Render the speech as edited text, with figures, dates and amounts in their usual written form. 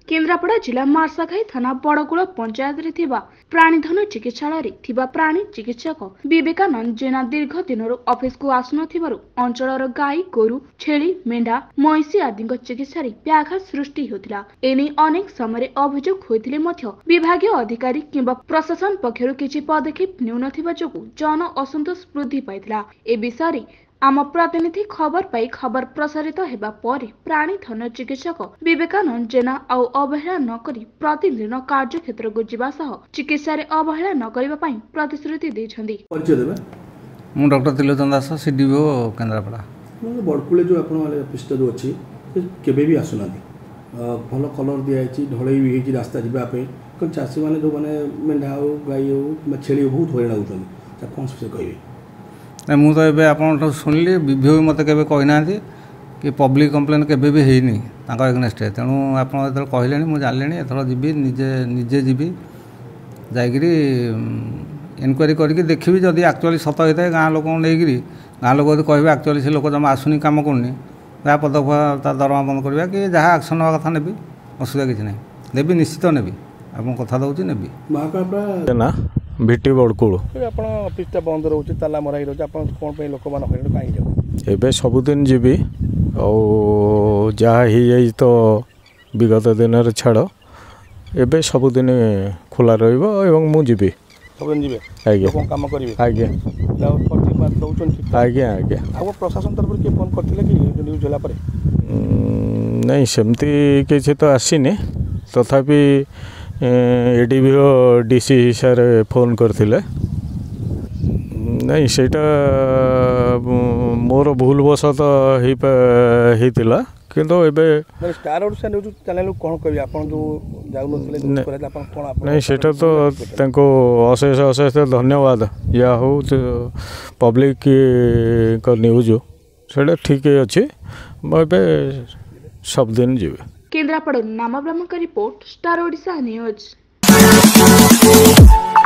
केन्द्रापड़ा जिला मार्साघाई थाना बड़गुड़ पंचायत रे थिबा प्राणीधन चिकित्सालय रे थिबा प्राणी चिकित्सक विवेकानंद जेना दीर्घ दिन ऑफिस को आसुनथिबारु अंचलर गाई गोरु छेली मेंढा महिषी आदि चिकित्सा रे व्याघात सृष्टि होतिला। एने अनेक समय अभियोग होइतिले मध्य विभागीय अधिकारी किंबा प्रशासन पक्षरु किछि पदक्षेप नेउनथिबा जोगु जन असंतोष वृद्धि पाइतिला। ए विषय आम प्रतिनिधि खबर पाई खबर प्रसारित हेबा पर प्राणीधन चिकित्सक विवेकानंद जेना आउ अवहेला न करी प्रतिदिन कार्य क्षेत्र को जीवा सह चिकित्सा रे अवहेला न करिबा पई प्रतिश्रुति दैछन्ती। मु डॉक्टर त्रिलोचन दास सीडीओ केन्द्रापड़ा। बड़कुले जो आपण वाले ऑफिस जो अछि केबे भी आसुनादी भल कलर दिया ढलई भी होती रास्ता जावाई कारण चाषी मैंने जो मैंने मेढ़ा हो गाई हो छेली हो बहुत हईराण होती कौन से कहे मु तो ये आप शुणिली विभो भी मत के कहना कि पब्लिक कम्प्लेन केबे भी होनी एगनेस्ट तेणु आप कहले मुझे जानी एथर जी निजे जी जाकरी इनक्वारी करके देखी जदि एक्चुअली सत होता है गाँव लोक नहीं गाँव लोग यदि कहे एक्चुअली से लोक जमा आसुनी कम करनी या पदक्षेप दरमा बंद करवा कि जहाँ एक्शन हवा कथा नेबी असुविधा किसी ना नेबी निश्चित नेबी आप कथा दूसरी नेबी ना भिटी बड़कुल ऑफिस बंद रोचे ताला मराई रोचे कौन लोक मैंने कहीं जाओ एबे सबुदिन जीवी और जहाँ ही तो विगत दिन छाड़ एबे सबुदिन खोला रही मु जीवी सबदिन जीवे आज्ञा काम करेंगे आज्ञा आज्ञा आज्ञा आप प्रशासन तरफ किए फोन करते कि न्यूज होला पर नहीं सेमती किसी तो आसीनी तथापि एडीवीओ डीसी सर फोन करते नहीं सेटा मोर भूलवशत होता किंतु एबे स्टार ओडिशा न्यूज चैनल कोन कहबी आपन जो जाउनथले न्यूज करे आपन कोन आपन नहीं सेटा तो तांको अशेष अशेष धन्यवाद या हो पब्लिक को न्यूज सेटा ठीक अछि एबे सब दिन जीवे। केन्द्रापड़ा नामा ब्रह्म का रिपोर्ट स्टार ओडिशा न्यूज।